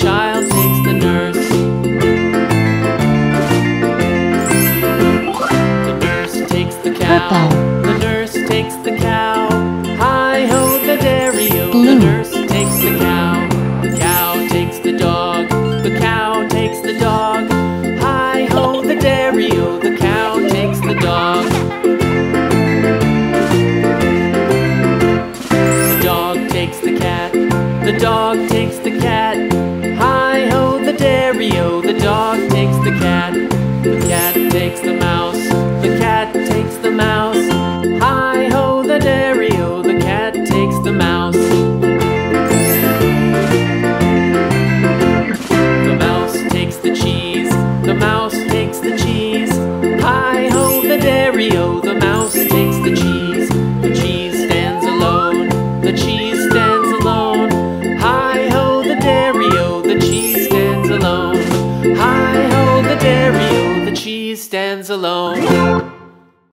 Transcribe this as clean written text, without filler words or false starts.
child takes the nurse. The nurse takes the cow. Purple. The nurse takes the cow. Hi-ho, the dairy-o. Blue. The nurse takes the cow. The cow takes the dog. The cow takes the dog. Hi-ho, the dairy-o. The cow takes the dog. The dog takes the cat. The dog takes the cat. Hi-ho, the dairy-o. The dog takes the cat. The cat takes the mouse. The cat